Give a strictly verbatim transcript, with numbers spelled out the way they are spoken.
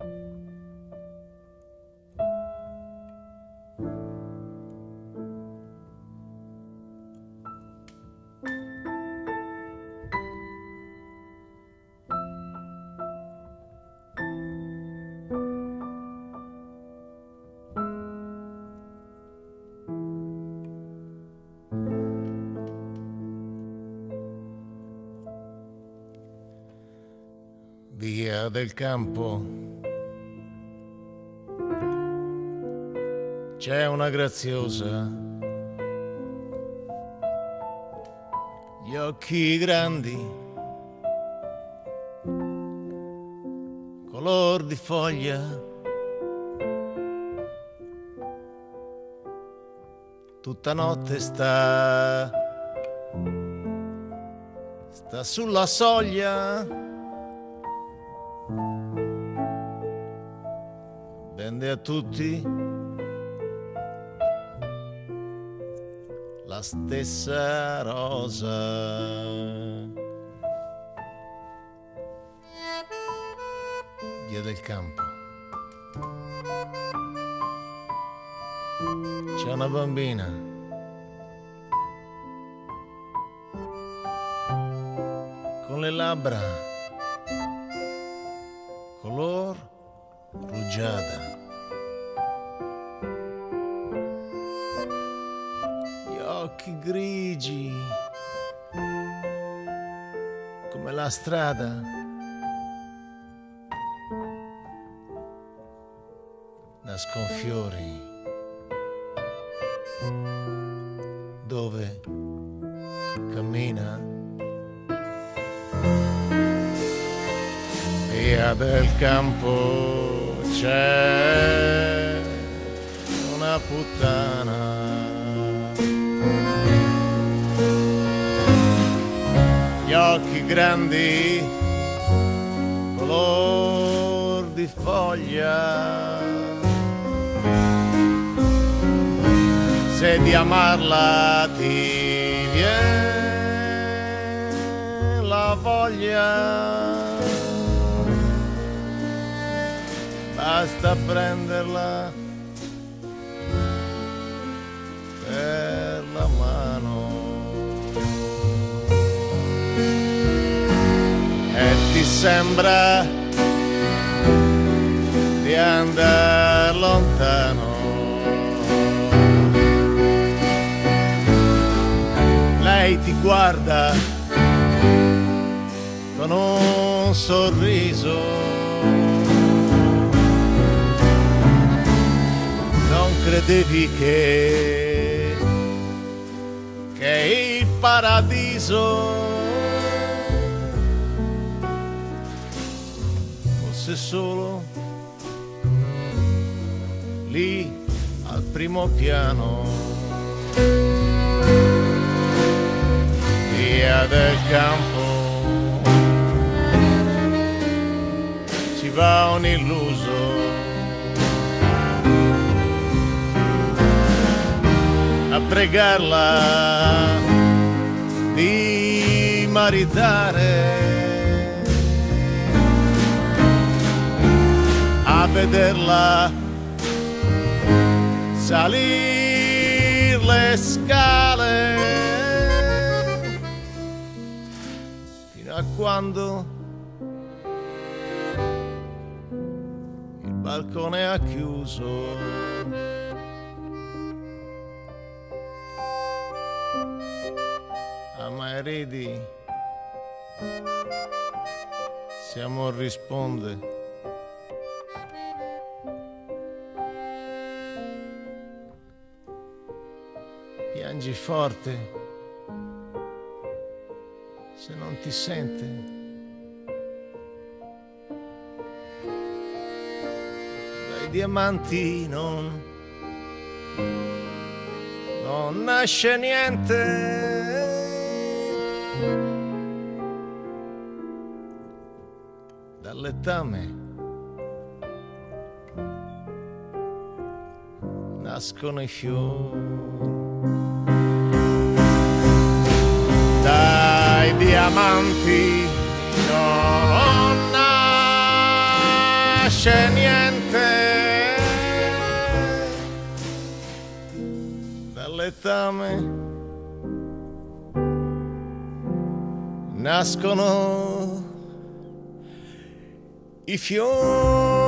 Via del campo c'è una graziosa, gli occhi grandi, color di foglia, tutta notte sta, sta sulla soglia. Vende a tutti la stessa rosa. Via del campo c'è una bambina con le labbra color rugiada, gli occhi grigi come la strada, nascon fiori dove cammina. Via del campo c'è una puttana, gli occhi grandi, color di foglia. Se di amarla ti viene la voglia, basta prenderla per la mano e ti sembra di andare lontano. Lei ti guarda con un sorriso, non credevi che, che il paradiso fosse solo lì al primo piano. Via del campo ci va un illuso a pregarla di maritare, a vederla salir le scale fino a quando il balcone ha chiuso. Ma ridi se amor risponde, piangi forte se non ti sente, dai diamanti non, non nasce niente. Dal letame nascono i fiori, dai diamanti non nasce nasce niente dal letame. Nascono i fiori.